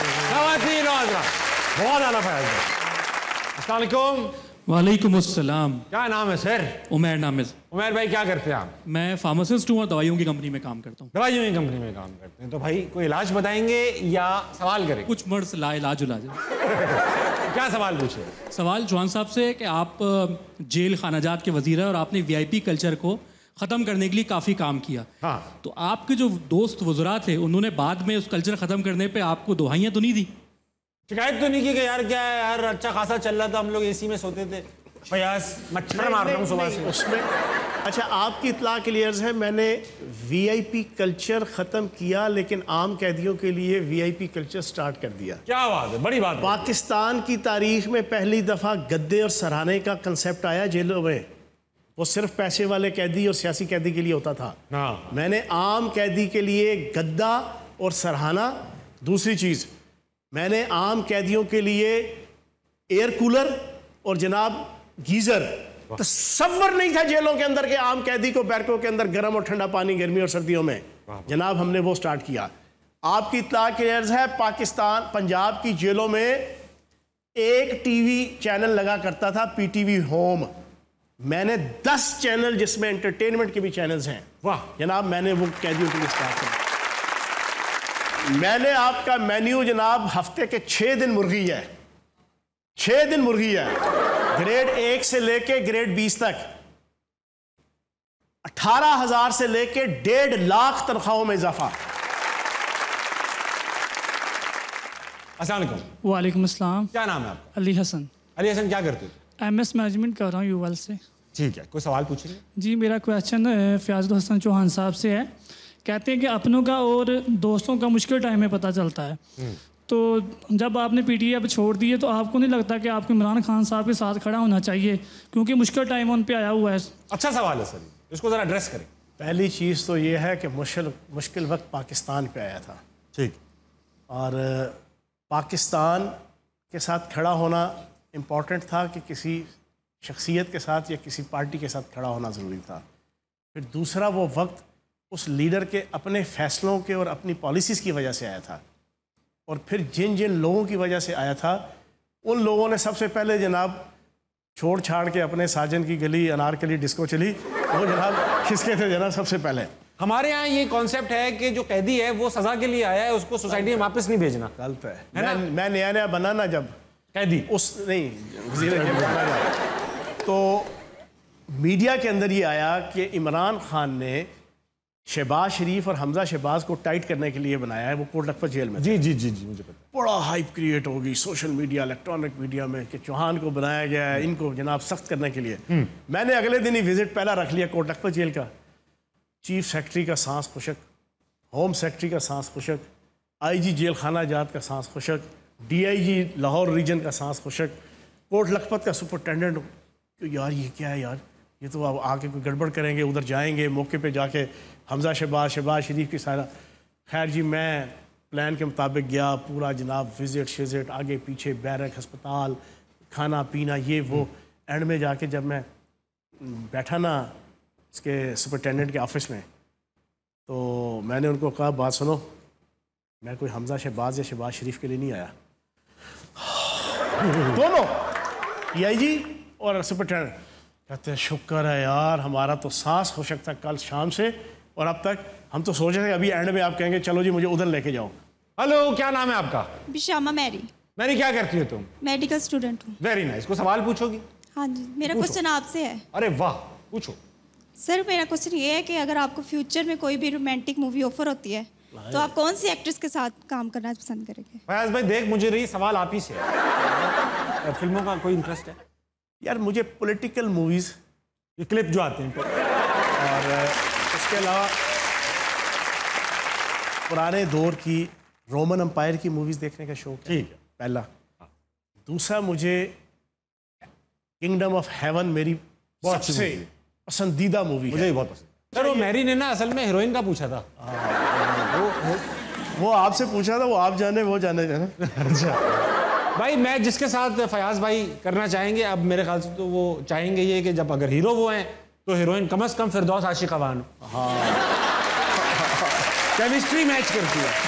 बहुत आला फयाज भाई। अस्सलाम वालेकुम। वालेकुम अस्सलाम। क्या नाम है सर? उमैर नामिज़। उमैर भाई, क्या करते हैं आप? मैं फार्मासिस्ट हूँ और दवाइयों की कंपनी में काम करता हूँ। दवाइयों की कंपनी में काम करते हैं, तो भाई कोई इलाज बताएंगे या सवाल करेंगे? कुछ मर्ज ला इलाज उलाज। क्या सवाल पूछे? सवाल चौहान साहब से कि आप जेल खानाजात के वजीर हैं और आपने वीआईपी कल्चर को ख़त्म करने के लिए काफ़ी काम किया। हाँ। तो आपके जो दोस्त वज़रा थे, उन्होंने बाद में उस कल्चर ख़त्म करने पर आपको दुहाइयाँ तो नहीं दी? शिकायत तो नहीं की कि यार क्या है यार, अच्छा खासा चल रहा था, हम लोग एसी में सोते थे, फयाज मच्छर मार रहा हूँ सुबह से उसमें। अच्छा, आपकी इत्तला क्लियर है, मैंने वीआईपी कल्चर ख़त्म किया, लेकिन आम कैदियों के लिए वीआईपी कल्चर स्टार्ट कर दिया। क्या बात है, बड़ी बात। पाकिस्तान की तारीख में पहली दफ़ा गद्दे और सराहने का कंसेप्ट आया जेलों में। वो सिर्फ पैसे वाले कैदी और सियासी कैदी के लिए होता था। हाँ। मैंने आम कैदी के लिए गद्दा और सराहना। दूसरी चीज़, मैंने आम कैदियों के लिए एयर कूलर और जनाब गीज़र। तसव्वुर नहीं था जेलों के अंदर के आम कैदी को बैरकों के अंदर गर्म और ठंडा पानी गर्मी और सर्दियों में। जनाब, हमने वो स्टार्ट किया। आपकी इत्तला क्लियर है, पाकिस्तान पंजाब की जेलों में एक टीवी चैनल लगा करता था, पीटीवी होम। मैंने दस चैनल जिसमें एंटरटेनमेंट के भी चैनल्स हैं, वाह जनाब, मैंने वो कैदियों के लिए स्टार्ट किया। मैंने आपका मेन्यू जनाब हफ्ते के छह दिन मुर्गी है, छह दिन मुर्गी है, ग्रेड एक से लेके ग्रेड बीस तक, अठारह हजार से लेके डेढ़ लाख तनख्वाहों में इजाफा। अस्सलाम वालेकुम। वालेकुम अस्सलाम। क्या नाम है आपका? अली हसन। अली हसन, क्या करते हो? एमएस मैनेजमेंट कर रहा हूँ यूवल से। ठीक है, कोई सवाल पूछिए। जी, मेरा क्वेश्चन फयाजुल हसन चौहान साहब से है। कहते हैं कि अपनों का और दोस्तों का मुश्किल टाइम में पता चलता है, तो जब आपने पीटीआई अब छोड़ दी है, तो आपको नहीं लगता कि आपको इमरान खान साहब के साथ खड़ा होना चाहिए, क्योंकि मुश्किल टाइम उन पे आया हुआ है? अच्छा सवाल है सर, इसको ज़रा एड्रेस करें। पहली चीज़ तो ये है कि मुश्किल मुश्किल वक्त पाकिस्तान पे आया था। ठीक। और पाकिस्तान के साथ खड़ा होना इम्पॉर्टेंट था कि किसी शख्सियत के साथ या किसी पार्टी के साथ खड़ा होना ज़रूरी था। फिर दूसरा, वो वक्त उस लीडर के अपने फ़ैसलों के और अपनी पॉलिसीज़ की वजह से आया था। और फिर जिन जिन लोगों की वजह से आया था, उन लोगों ने सबसे पहले जनाब छोड़ छाड़ के अपने साजन की गली अनारकली डिस्को चली, वो जनाब खिसके थे जनाब सबसे पहले। हमारे यहाँ ये कॉन्सेप्ट है कि जो कैदी है वो सज़ा के लिए आया है, उसको सोसाइटी में वापस नहीं भेजना। गलत है, है मैं, मैं नया नया बना ना जब कैदी उस नहीं वज़ीर तो मीडिया के अंदर ये आया कि इमरान खान ने शहबाज शरीफ और हमजा शहबाज को टाइट करने के लिए बनाया है, वो कोट लखपत जेल में। जी जी जी जी मुझे पता। बड़ा हाइप क्रिएट होगी सोशल मीडिया, इलेक्ट्रॉनिक मीडिया में कि चौहान को बनाया गया है इनको जनाब सख्त करने के लिए। मैंने अगले दिन ही विजिट पहला रख लिया कोट लखपत जेल का। चीफ सेक्रेटरी का सांस खुशक, होम सेक्रेटरी का सांस खुशक, आईजी जेल खाना जात का सांस खुशक, डीआईजी लाहौर रीजन का सांस खुशक, कोट लखपत का सुपरिटेंडेंट, यार ये क्या है यार, ये तो अब आके कोई गड़बड़ करेंगे, उधर जाएंगे मौके पे जाके हमजा शहबाज शहबाज शरीफ की सारा। खैर जी, मैं प्लान के मुताबिक गया, पूरा जनाब विजिट शिजिट आगे पीछे बैरक अस्पताल, खाना पीना ये वो। एंड में जाके जब मैं बैठा ना उसके सुपरिटेंडेंट के ऑफिस में, तो मैंने उनको कहा बात सुनो, मैं कोई हमजा शहबाज या शहबाज शरीफ के लिए नहीं आया। दोनों पी आई जी और सुपरिटेंडेंट कहते हैं शुक्र है यार, हमारा तो सांस हो सकता कल शाम से, और अब तक हम तो सोच रहे थे अभी एंड में आप कहेंगे चलो जी मुझे उधर लेके जाओ। हेलो, क्या नाम है आपका? बिशामा मैरी। मैरी, क्या करती हो तुम? मेडिकल स्टूडेंट हूँ। Very nice. कोई सवाल पूछोगी? हाँ जी, मेरा क्वेश्चन आपसे है। अरे वाह, पूछो। सर मेरा क्वेश्चन ये है कि अगर आपको फ्यूचर में कोई भी रोमांटिक मूवी ऑफर होती है तो आप कौन सी एक्ट्रेस के साथ काम करना पसंद करेंगे? फयाज भाई देख, मुझे रही सवाल आप ही से है। फिल्मों का कोई इंटरेस्ट है? यार मुझे पॉलिटिकल मूवीज़, ये क्लिप जो आते हैं, और इसके अलावा पुराने दौर की रोमन एम्पायर की मूवीज़ देखने का शौक है। ठीक है, पहला। दूसरा, मुझे किंगडम ऑफ हेवन मेरी बहुत सबसे पसंदीदा मूवी मुझे भी बहुत पसंद। सर वो मैरी ने ना असल में हीरोइन का पूछा था। वो वो आपसे पूछा था, वो आप जाने वो जाने जाने। अच्छा भाई, मैं जिसके साथ फयाज भाई करना चाहेंगे, अब मेरे ख्याल से तो वो चाहेंगे ये कि जब अगर हीरो वो हैं तो हीरोइन कम से कम फिरदौस आशिक अवान। हाँ, केमिस्ट्री मैच करती है,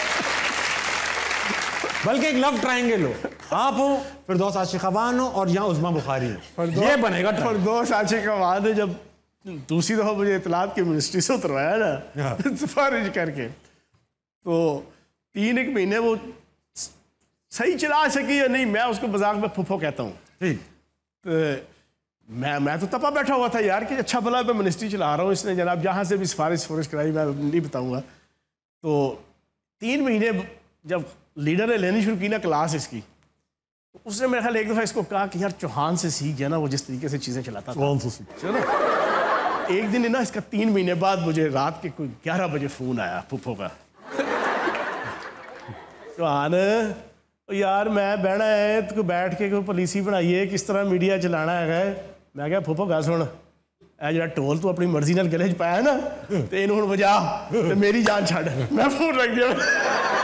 बल्कि एक लव ट्रायंगल हो, आप हो, फिरदौस आशिक अवान हो और यहाँ उस्मा बुखारी हो, ये बनेगा। फिरदौस आशिक अवान ने जब दूसरी दफा मुझे इतलात की मिनिस्ट्री से उतरवाया ना सिफारिश करके, तो तीन एक महीने वो सही चला सकी या नहीं, मैं उसको मजाक में फुफो कहता हूँ। ठीक, तो मैं मैं तो तपा बैठा हुआ था यार कि अच्छा भला मैं मिनिस्ट्री चला रहा हूँ, इसने जनाब जहाँ से भी सिफारिश सिफारिश कराई मैं नहीं बताऊँगा। तो तीन महीने जब लीडर ने लेनी शुरू की ना क्लास इसकी, तो उसने मेरे ख्याल एक दफ़ा इसको कहा कि यार चौहान से सीख गया ना वो जिस तरीके से चीज़ें चलाता था। चलो एक दिन ना इसका तीन महीने बाद मुझे रात के कोई ग्यारह बजे फ़ोन आया फुफो का, चौहान यार मैं बहना है तो बैठ के कोई पॉलिसी बनाइए किस तरह मीडिया चलाना है। मैं क्या फुफो गल सुन, ए जरा ढोल तू अपनी मर्जी नाल गले च पाया ना तो इन्हू हुण वजा ते मेरी जान छड़। मैं फोन रख दिया।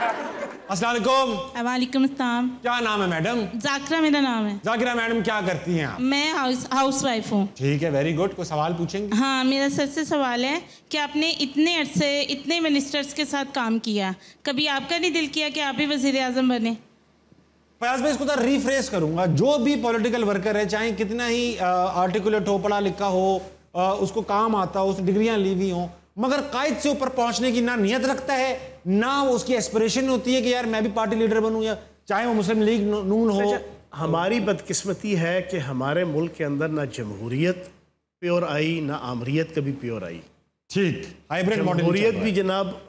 अस्सलाम वालेकुम। वालेकुम अस्सलाम। क्या नाम है मैडम? जाकिरा मेरा नाम है। जाकिरा मैडम, क्या करती हैं आप? मैं हाउस हाउस वाइफ हूँ। ठीक है, वेरी गुड। कोई सवाल पूछेंगे? हाँ, मेरा सबसे सवाल है कि आपने इतने अरसे इतने मिनिस्टर्स के साथ काम किया, कभी आपका नहीं दिल किया कि आप ही वज़ीर आज़म बने? फयाज भाई, इसको तो रिफ्रेश करूंगा, जो भी पॉलिटिकल वर्कर है, चाहे कितना ही आर्टिकुलेट हो, पढ़ा लिखा हो, आ, उसको काम आता हो, उस डिग्रियां ली हुई हों, मगर कायद से ऊपर पहुंचने की ना नियत रखता है, ना उसकी एस्पिरेशन होती है कि यार मैं भी पार्टी लीडर बनूं, या चाहे वो मुस्लिम लीग नून हो। हमारी बदकिस्मती है कि हमारे मुल्क के अंदर ना जमहूरियत प्योर आई ना आमरीत कभी प्योर आई। ठीक, हाइब्रिड मॉडल। जमहूरियत भी जनाब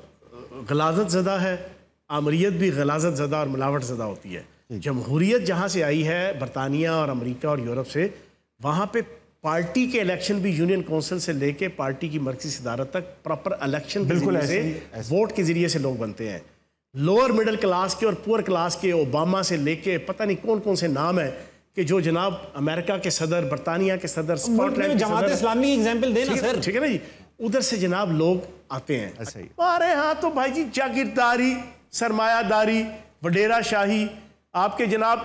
गलाजत ज़दा है, आमरीत भी गलाजत ज़दा और मिलावट ज़दा होती है। जमहूरियत जहाँ से आई है बरतानिया और अमेरिका और यूरोप से, वहाँ पे पार्टी के इलेक्शन भी यूनियन काउंसिल से लेके पार्टी की मरकज़ी सदारत तक प्रॉपर इलेक्शन बिल्कुल से वोट के ज़रिए से लोग बनते हैं। लोअर मिडिल क्लास के और पुअर क्लास के ओबामा से लेके पता नहीं कौन कौन से नाम है कि जो जनाब अमेरिका के सदर, बरतानिया के सदर, स्कॉटलैंड के जमात इस्लामी एग्जाम्पल देना सर। ठीक है ना जी, उधर से जनाब लोग आते हैं। हमारे यहाँ तो भाई जी जागीरदारी, सरमायादारी, वडेरा शाही, आपके जनाब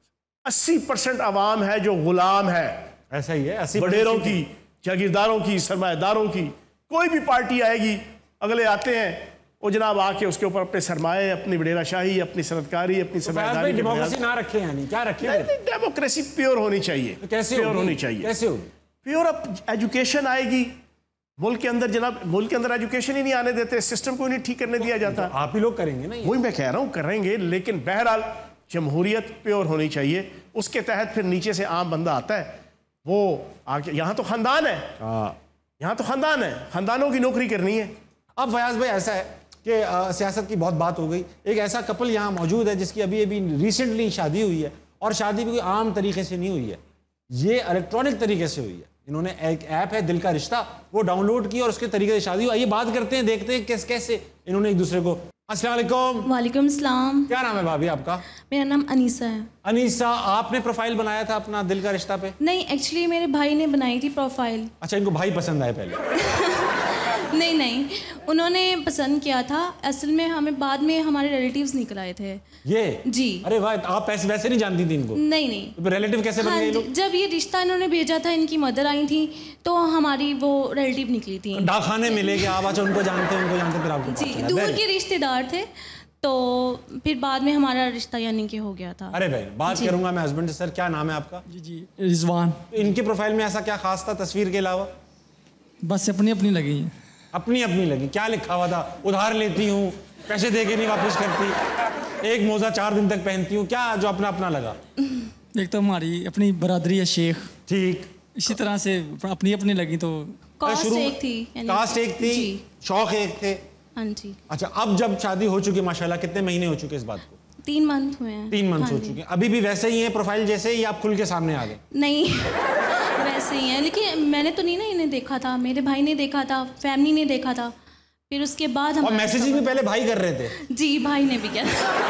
अस्सी परसेंट आवाम है जो गुलाम है। ऐसा ही है, अस्सी वडेरों की, जागीरदारों की, सरमायादारों की। कोई भी पार्टी आएगी, अगले आते हैं, वो जनाब आके उसके ऊपर अपने सरमाए, अपनी वडेरा शाही, अपनी सनतकारी, अपनी सरमायादारी, डेमोक्रेसी ना रखे यानी क्या रखे? डेमोक्रेसी प्योर होनी चाहिए। तो कैसे प्योर होनी चाहिए? कैसे होगी प्योर? अब एजुकेशन आएगी मुल्क के अंदर, जनाब मुल्क के अंदर एजुकेशन ही नहीं आने देते, सिस्टम को नहीं ठीक करने दिया जाता। तो आप ही लोग करेंगे ना? वही मैं कह रहा हूँ, करेंगे, लेकिन बहरहाल जमहूरियत प्योर होनी चाहिए। उसके तहत फिर नीचे से आम बंदा आता है, वो आके, यहाँ तो खानदान है, यहाँ तो खानदान है, खानदानों की नौकरी करनी है। अब फयाज भाई ऐसा है कि सियासत की बहुत बात हो गई, एक ऐसा कपल यहाँ मौजूद है जिसकी अभी अभी रिसेंटली शादी हुई है, और शादी भी कोई आम तरीके से नहीं हुई है, ये इलेक्ट्रॉनिक तरीके से हुई है। इन्होंने एक ऐप है दिल का रिश्ता, वो डाउनलोड की और उसके तरीके से शादी हुई। आइए बात करते हैं, देखते हैं किस कैसे इन्होंने एक दूसरे को। अस्सलाम वालेकुम। वालेकुम सलाम। क्या नाम है भाभी आपका? मेरा नाम अनीसा है। अनीसा, आपने प्रोफाइल बनाया था अपना दिल का रिश्ता पे? नहीं, एक्चुअली मेरे भाई ने बनाई थी प्रोफाइल। अच्छा, इनको भाई पसंद आए पहले? नहीं नहीं, उन्होंने पसंद किया था। असल में हमें बाद में हमारे रिलेटिव्स निकल आए थे। ये जी। अरे वाह, आप ऐसे वैसे नहीं जानती थी इनको? नहीं नहीं। तो रिलेटिव कैसे बन हाँ, गए लोग? जब ये रिश्ता इन्होंने भेजा था, इनकी मदर आई थी तो हमारी वो रिलेटिव निकली थी। डाकखाने में लेके आप अच्छा उनको जानते हैं, उनको जानते हैं, फिर आपको जी, दूर के रिश्तेदार थे, तो फिर बाद में हमारा रिश्ता यानी कि हो गया था। अरे भाई, बात करूंगा मैं हस्बैंड से। सर क्या नाम है आपका? जी जी रिजवान। तो इनकी प्रोफाइल में ऐसा क्या खास था तस्वीर के अलावा? बस अपनी अपनी लगी है। अपनी अपनी लगी? क्या लिखा हुआ था? उधार लेती हूँ, पैसे दे के नहीं वापस करती, एक मोजा चार दिन तक पहनती हूँ, क्या जो अपना अपना लगा? एक तो हमारी अपनी बरादरी है शेख, ठीक, इसी तरह से अपनी अपनी लगी। तो कास्ट एक थी, कास्ट एक थी, शौक एक थे। हाँ जी। अच्छा, अब जब शादी हो चुकी माशाल्लाह, कितने महीने हो चुके इस बात को? तीन मंथ हुए हैं। तीन मंथ हाँ हो जी। चुके हैं। अभी भी वैसे ही है प्रोफाइल जैसे ही, आप खुल के सामने आ गए? नहीं वैसे ही है, लेकिन मैंने तो नहीं ना इन्हें देखा था, मेरे भाई ने देखा था, फैमिली ने देखा था, फिर उसके बाद हम। और मैसेजिंग भी पहले भाई कर रहे थे? जी, भाई ने भी किया।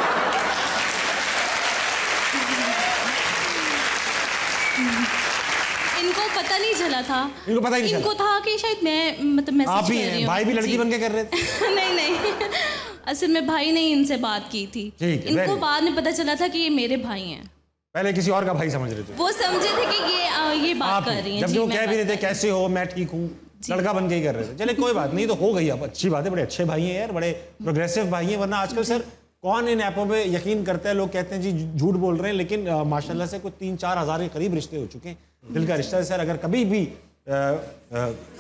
इनको पता नहीं चला था। इनको पता ही नहीं इनको चला? था कि शायद मैं मतलब मैसेज आप ही कर रही हैं, हूँ। भाई भी लड़की जी। बन के कर रहे थे? नहीं नहीं, असल में भाई ने ही इनसे बात की थी। ठीक है, इनको very बाद में पता चला था कि ये मेरे भाई हैं। पहले किसी और का भाई समझ रहे थे? वो समझे थे कि ये आ, ये बात आप कर रही हैं। जब जी, वो मैं कह भी बात रहे थे कैसे हो, मैं ठीक हूँ, लड़का बन के ही कर रहे थे। चले कोई बात नहीं, तो हो गई, अब अच्छी बात है, बड़े अच्छे भाई हैं यार, बड़े प्रोग्रेसिव भाई हैं। वरना आजकल सर कौन इन ऐपों पे यकीन करता है? लोग कहते हैं जी झूठ बोल रहे हैं, लेकिन आ, माशाल्लाह से कुछ तीन चार हजार के करीब रिश्ते हो चुके हैं। दिल का रिश्ता है सर, अगर कभी भी आ, आ,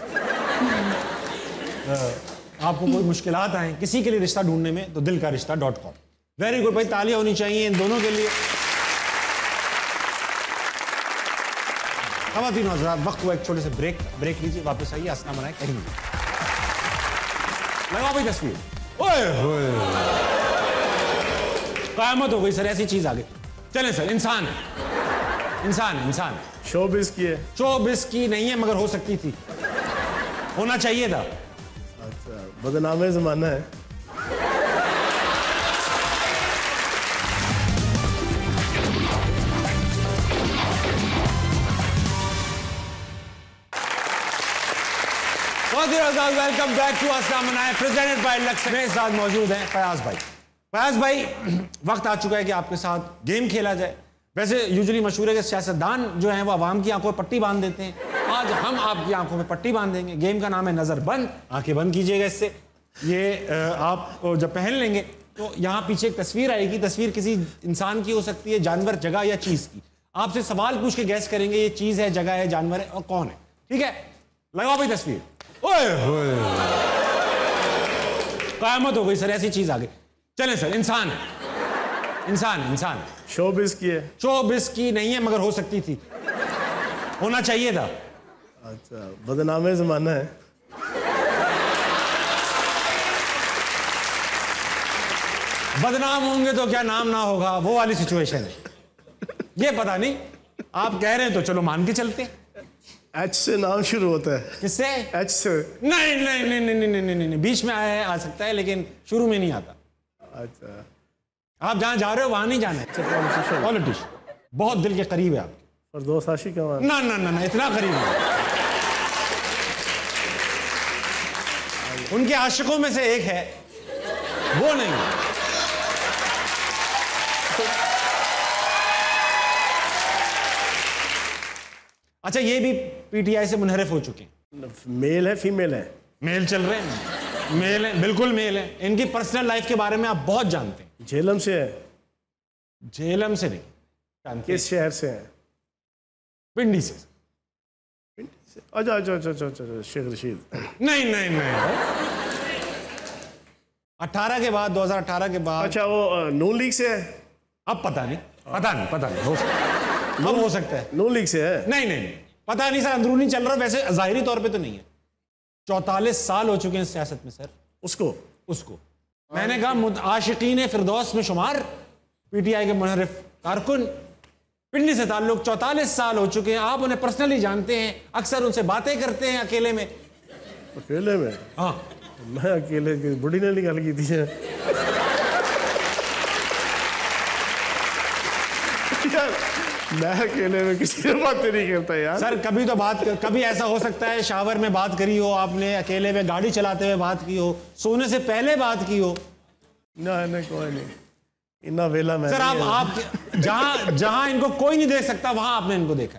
आ, आपको कोई मुश्किलात आए किसी के लिए रिश्ता ढूंढने में, तो दिल का रिश्ता डॉट कॉम। वेरी गुड भाई, तालियां होनी चाहिए इन दोनों के लिए। ख़वातीन और हज़रात, वक्त हुआ एक छोटे से ब्रेक ब्रेक लीजिए, वापस आइए, असना बनाए कहीं नहीं। लगा भाई तस्वीर, ओए होए, क़यामत हो गई सर, ऐसी चीज आ गई। चलें सर, इंसान इंसान इंसान शोबिस की है? शोबिस की नहीं है, मगर हो सकती थी, होना चाहिए था। अच्छा, बदनामे ज़माना है। वेलकम बैक टू असना मनाए प्रेजेंटेड बाय लक्स। मेरे साथ मौजूद हैं फयाज भाई। फयाज भाई, वक्त आ चुका है कि आपके साथ गेम खेला जाए। वैसे यूजुअली मशहूर है कि सियासतदान जो हैं वो आवाम की आंखों में पट्टी बांध देते हैं, आज हम आपकी आंखों में पट्टी बांध देंगे। गेम का नाम है नजर बंद। आंखें बंद कीजिएगा इससे। ये आप जब पहन लेंगे तो यहाँ पीछे एक तस्वीर आएगी। तस्वीर किसी इंसान की हो सकती है, जानवर, जगह या चीज की। आपसे सवाल पूछ के गैस करेंगे ये चीज है, जगह है, जानवर है और कौन है। ठीक है, लगाओ भाई तस्वीर। ओए होए, क़यामत हो गई सर, ऐसी चीज आ गई। चलें सर, इंसान इंसान इंसान शोबिस की है? शोबिस की नहीं है, मगर हो सकती थी, होना चाहिए था। अच्छा, बदनामे ज़माना है। बदनाम होंगे तो क्या नाम ना होगा, वो वाली सिचुएशन है। ये पता नहीं, आप कह रहे हैं तो चलो मान के चलते। एच से नाम शुरू होता है। किससे? एच से। नहीं नहीं नहीं नहीं नहीं नहीं नहीं, बीच में आया है, आ सकता है, लेकिन शुरू में नहीं आता। अच्छा, आप जहाँ जा रहे हो वहां नहीं जाना है। पॉलिटिशियन बहुत दिल के करीब है आपके। फरदौस आशिक का ना ना ना ना, इतना करीब है। उनके आशिकों में से एक है, वो नहीं। अच्छा, ये भी पीटीआई से मुनहरिफ हो चुके हैं। मेल है फीमेल है? मेल चल रहे हैं, मेल है, बिल्कुल मेल है। इनकी पर्सनल लाइफ के बारे में आप बहुत जानते हैं। झेलम से है? झेलम से नहीं जानते। किस शहर से है? पिंडी से। पिंडी से? अच्छा अच्छा अच्छा अच्छा अच्छा, शेख रशीद। नहीं नहीं नहीं, अठारह के बाद, दो हज़ार अठारह के बाद। अच्छा, वो नून लीग से है? अब पता नहीं, पता नहीं पता नहीं, हो सकता है, अब हो सकता है। नून लीग से है? नहीं नहीं नहीं, पता नहीं सर, अंदरूनी चल रहा है, वैसे जाहिरी तौर पे तो नहीं है। चौतालीस साल हो चुके हैं सियासत में सर। उसको उसको मैंने कहा आशिकीन फिरदौस में शुमार, पीटीआई के मुनहरिफ कारकुन, पिंडी से ताल्लुक, चौतालीस साल हो चुके हैं। आप उन्हें पर्सनली जानते हैं, अक्सर उनसे बातें करते हैं अकेले में। अकेले में? हाँ, मैं अकेले, बुढ़ी ने निकाल की थी यार। मैं अकेले में किसी से बात नहीं करता यार। सर कभी तो बात, कभी ऐसा हो सकता है शावर में बात करी हो आपने, अकेले में गाड़ी चलाते हुए बात की हो, सोने से पहले बात की हो। ना नहीं, कोई नहीं, इतना वेला मैं सर आप आप जहां जहां इनको कोई नहीं देख सकता वहां आपने इनको देखा।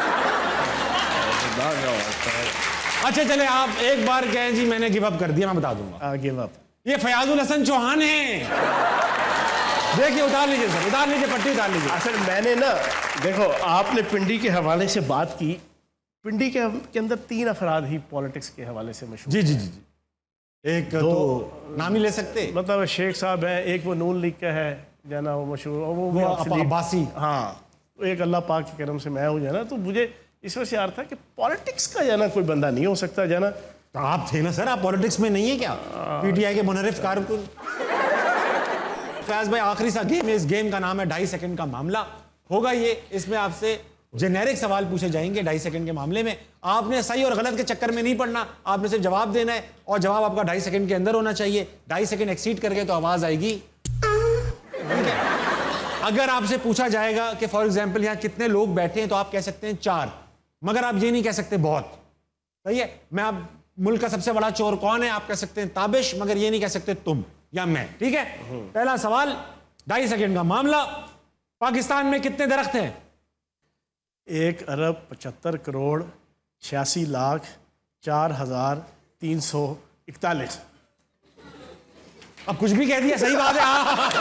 अच्छा चले, आप एक बार कहें जी मैंने गिव अप कर दिया, मैं बता दूंगा। Give up. ये फयाजुल हसन चौहान है। देखिए उतार लीजिए सर, उतार लीजिए, पट्टी उतार लीजिए। असल मैंने ना, देखो आपने पिंडी के हवाले से बात की, पिंडी के, के अंदर तीन अफराद ही पॉलिटिक्स के हवाले से मशहूर। जी जी जी जी। एक दो तो नाम ही ले सकते, मतलब शेख साहब है, एक वो नून लीग का है जाना, वो मशहूर, और वो, वो अब्बासी। हाँ, एक अल्लाह पाक के करम से मैं हूँ जाना। तो मुझे इस वजह से याद था कि पॉलिटिक्स का जाना कोई बंदा नहीं हो सकता जाना। तो आप थे ना सर, आप पॉलिटिक्स में नहीं है क्या? पीटीआई के मुनरिफ कारकुन। फैज भाई आखिरी सा गेम है, इस गेम का नाम है ढाई सेकंड का मामला। होगा ये, इसमें आपसे जेनेरिक सवाल पूछे जाएंगे ढाई सेकंड के मामले में। आपने सही और गलत के चक्कर में नहीं पड़ना, आपने सिर्फ जवाब देना है और जवाब आपका ढाई सेकंड के अंदर होना चाहिए। ढाई सेकंड एक्सीड करके तो आवाज आएगी, ठीक है? अगर आपसे पूछा जाएगा कि फॉर एग्जाम्पल यहाँ कितने लोग बैठे हैं, तो आप कह सकते हैं चार, मगर आप ये नहीं कह सकते बहुत, सही है? मैं आप मुल्क का सबसे बड़ा चोर कौन है, आप कह सकते हैं ताबिश, मगर ये नहीं कह सकते तुम या मैं, ठीक है? पहला सवाल, ढाई सेकंड का मामला। पाकिस्तान में कितने दरख्त हैं? एक अरब पचहत्तर करोड़ छियासी लाख चार हजार तीन सौ इकतालीस। अब कुछ भी कह दिया, सही बात है।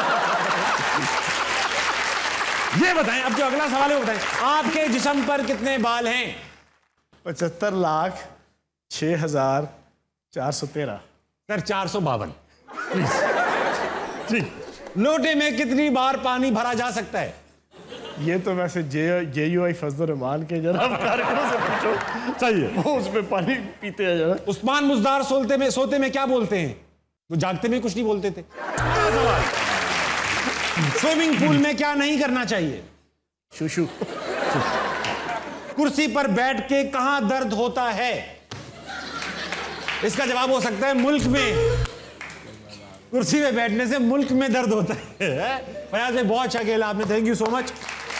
ये बताएं, अब जो अगला सवाल है बताएं, आपके जिस्म पर कितने बाल हैं? पचहत्तर लाख छह हजार चार सौ तेरह। सर चार सौ बावन। लोटे में कितनी बार पानी भरा जा सकता है? ये तो वैसे जे जे यू आई फजल रहमान के जनाब कारकुनों से पूछो, सही है, वो उसमें पानी पीते हैं जरा। उस्मान मुजदार सोते में सोते में क्या बोलते हैं? वो जागते में कुछ नहीं बोलते थे। स्विमिंग पूल में क्या नहीं करना चाहिए? शूशू। कुर्सी पर बैठ के कहां दर्द होता है? इसका जवाब हो सकता है मुल्क में। कुर्सी में बैठने से मुल्क में दर्द होता है। फयाज भाई बहुत अच्छा खेला आपने, thank you so much.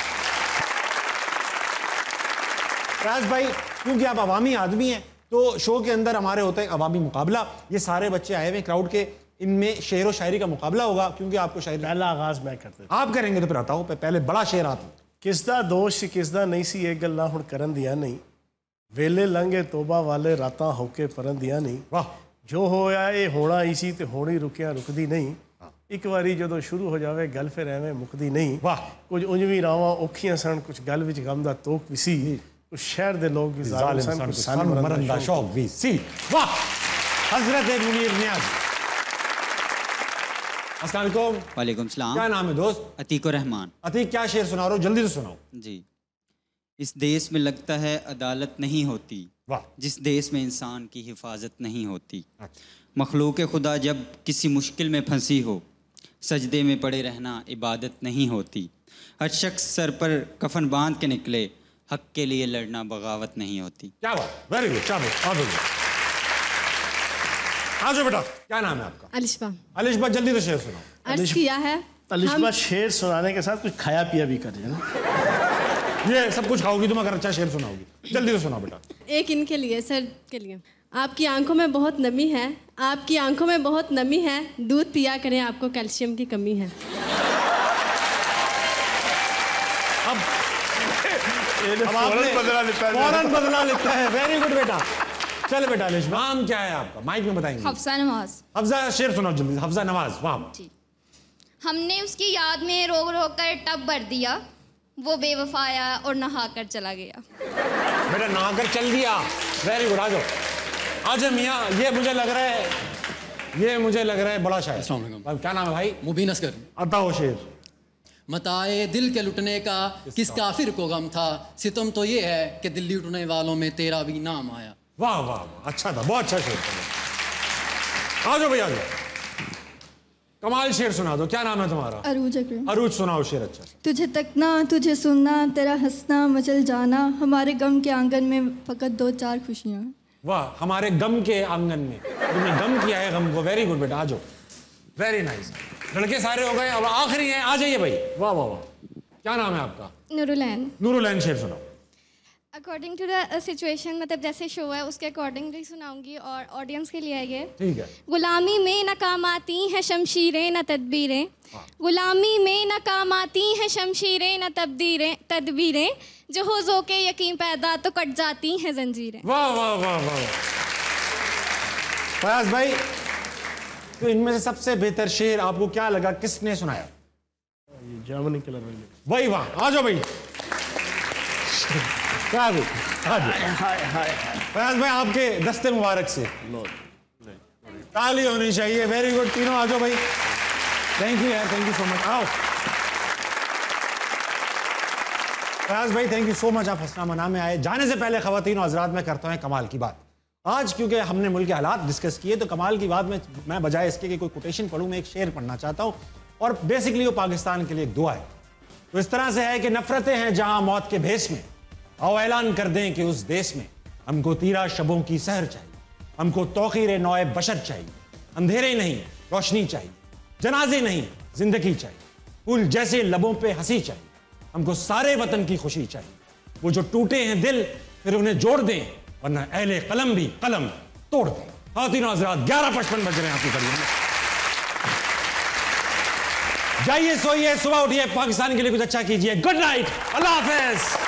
Fayaz भाई क्योंकि आप अवामी आदमी हैं, तो शो के अंदर हमारे होता है अवामी मुकाबला। ये सारे बच्चे आए हुए क्राउड के, इनमें शेर व शायरी का मुकाबला होगा, क्योंकि आपको शायरी पहला आगाज मैं करते आप करेंगे। तो फिर आता हूं, पहले बड़ा शेर आता। किसदा दोष किसदा नहीं सी एक गल्ला हुण करन दिया नहीं, वेले लंघे तोबा वाले रातां होके परन दिया नहीं। वाह। जो होया ये होना ही सी ते होनी रुकिया रुकदी नहीं, एक बारी जदों शुरू हो जावे गल फिर एवें मुकदी नहीं। वाह। कुछ उंजवी रावां औखियां सन, कुछ गल विच गम दा तोक भी सी, कुछ शहर दे लोग भी जालिम सन, कुछ सन मरन दा शौक भी सी। वाह। हजरत मुनीर नियाज़, अस्सलाम वालेकुम। वालेकुम सलाम। क्या नाम है दोस्त? अतीकुर रहमान। अतीक क्या शेर सुना रहे हो, जल्दी से सुनाओ। जी। इस देश में लगता है अदालत नहीं होती, वाह। जिस देश में इंसान की हिफाजत नहीं होती। मखलूक खुदा जब किसी मुश्किल में फंसी हो, सजदे में पड़े रहना इबादत नहीं होती। हर शख्स सर पर कफन बांध के निकले, हक के लिए लड़ना बगावत नहीं होती। क्या बात, वेरी गुड, शाबाश। आ जाओ बेटा, क्या नाम है आपका? अलिशबा। अलिशबा जल्दी से शेर सुनाओ। अर्ज किया है अलिशबा शेर सुनाने के साथ कुछ खाया पिया भी कर ना। ये सब कुछ खाओगी तुम अगर अच्छा शेर सुनाओगी। जल्दी से सुनाओ बेटा। एक इनके लिए, सर के लिए। आपकी आंखों में बहुत नमी है, आपकी आंखों में बहुत नमी है, दूध पिया करें आपको कैल्शियम की कमी है। अब फौरन बदला लेता है, फौरन बदला लेता है। वेरी गुड बेटा। चल बेटा अलिशबा, नाम क्या है आपका? माइक में बताएंगे। हफ्सा नवाज। हफ्सा शेर सुनाओ जल्दी। हफ्सा नवाज, वाह। हमने उसकी याद में रोक रोक कर टब भर दिया, वो बेवफा आया और नहा कर चला गया। बेटा नहा कर चल दिया, वेरी गुड। आ जाओ आ जाओ मियाँ, ये मुझे लग रहा है ये मुझे लग रहा है बड़ा शायर। क्या नाम है भाई? मुबीन असगर। आता हो शेर। मताए दिल के लुटने का किस काफिर को गम था, सितम तो ये है कि दिल लुटने वालों में तेरा भी नाम आया। वाह वाह, अच्छा था, बहुत अच्छा शेर। आ जाओ भैया, आ जाओ, कमाल शेर सुना दो। क्या नाम है तुम्हारा? अरूज अकरम। अरूज सुनाओ शेर। अच्छा। तुझे तकना, तुझे सुनना, तेरा हंसना, मचल जाना, हमारे गम के आंगन में फकत दो चार खुशियाँ। वाह, हमारे गम के आंगन में तुमने गम किया है गम को। वेरी गुड बेटा, आ जाओ। Very nice. लड़के सारे हो गए, अब आखिरी है, आ जाइए भाई। वाह वाह वाह। क्या नाम है आपका? नूरुलैन। नूरुलैन, शेर सुनाओ। अकॉर्डिंग टू द सिचुएशन, मतलब जैसे शो है उसके अकॉर्डिंगली सुनाऊंगी और ऑडियंस के लिए है ये। ठीक है। गुलामी में न काम आती हैं शमशीरें न तदबीरें, गुलामी में न काम आती हैं शमशीरें न तबदीरें तदबीरें, जो हो जो के यकीन पैदा तो कट जाती हैं जंजीरें। वाह वाह वाह वाह। फयाज भाई, तो इनमें से सबसे बेहतर शेर आपको क्या लगा, किसने सुनाया? जर्मनी कलर में। वही वाह, आ जाओ भाई। क्या भाई, फयाज भाई आपके दस्ते मुबारक से ताली होनी चाहिए। वेरी गुड, तीनों आ जाओ भाई। थैंक यू यार, थैंक यू सो मच। आओ फयाज भाई, थैंक यू सो मच, आप हसना मना में आए। जाने से पहले ख़वातीन और हज़रात मैं करता हूँ कमाल की बात। आज क्योंकि हमने मुल्क के हालात डिस्कस किए, तो कमाल की बात में मैं बजाय इसके कि कोई कोटेशन पढ़ूँ, मैं एक शेर पढ़ना चाहता हूँ, और बेसिकली वो पाकिस्तान के लिए एक दुआ है। तो इस तरह से है कि नफरतें हैं जहाँ मौत के भेस में, आओ ऐलान कर दें कि उस देश में हमको तीरा शबों की सहर चाहिए, हमको तौक़ीर नौए बशर चाहिए, अंधेरे नहीं रोशनी चाहिए, जनाजे नहीं जिंदगी चाहिए, फूल जैसे लबों पे हंसी चाहिए, हमको सारे वतन की खुशी चाहिए, वो जो टूटे हैं दिल फिर उन्हें जोड़ दें, वरना अहले कलम भी कलम तोड़ दें। ख़वातीन और हज़रात, ग्यारह पचपन बज रहे हैं आपकी कड़ी में। जाइए सोइए, सुबह उठिए, पाकिस्तान के लिए कुछ अच्छा कीजिए। गुड नाइट, अल्लाह हाफ़िज़।